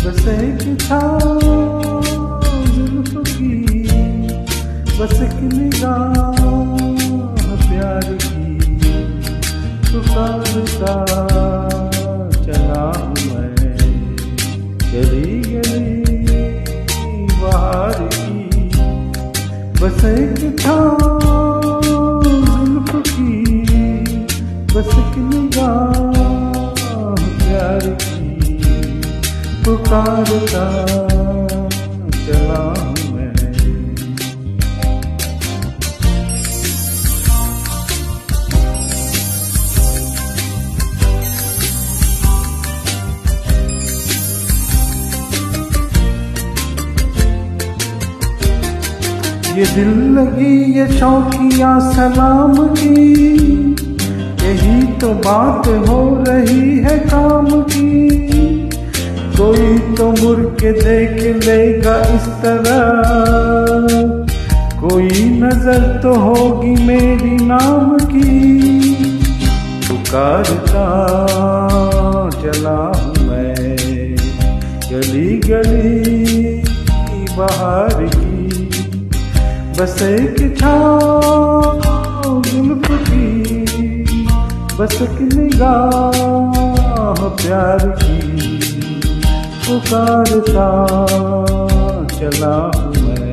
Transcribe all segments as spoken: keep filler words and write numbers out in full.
बस एक छाँव जुल्फ़ की, बस एक निगाह प्यार की, पुकारता चला हूँ मैं गली गली बाहर की। बस एक छाँव जुल्फ़ की, बस एक निगाह प्यार की, पुकारता चला हूँ मैं। ये दिल लगी ये शौकिया सलाम की, यही तो बात हो रही है काम की। कोई तो मुड़ के देख लेगा इस तरह, कोई नजर तो होगी मेरी नाम की। पुकारता चला हूँ मैं गली गली बाहर की। बस एक छाँव जुल्फ़ की, बस एक निगाह प्यार की, पुकारता चला हूँ मैं।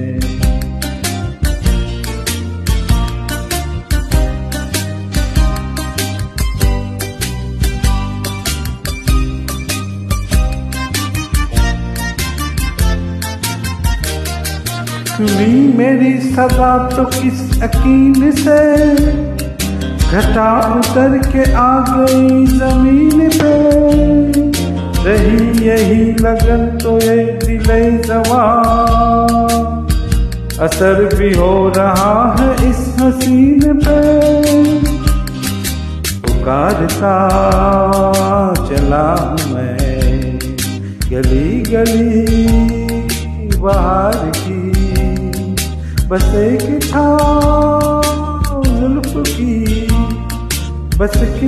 सुनी मेरी सदा तो किस यकीन से, घटा उतर के आ गई जमीन पे। रही यही लगन तो ये दिले जवान, असर भी हो रहा है इस हसीन पे। पुकारता चला हूँ मैं गली गली बाहर की। बस एक छाँव जुल्फ़ की, बस एक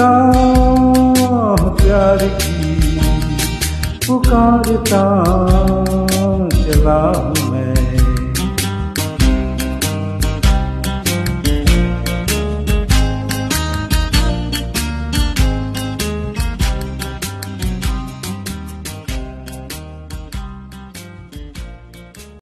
निगाह प्यार की, पुकारता चला।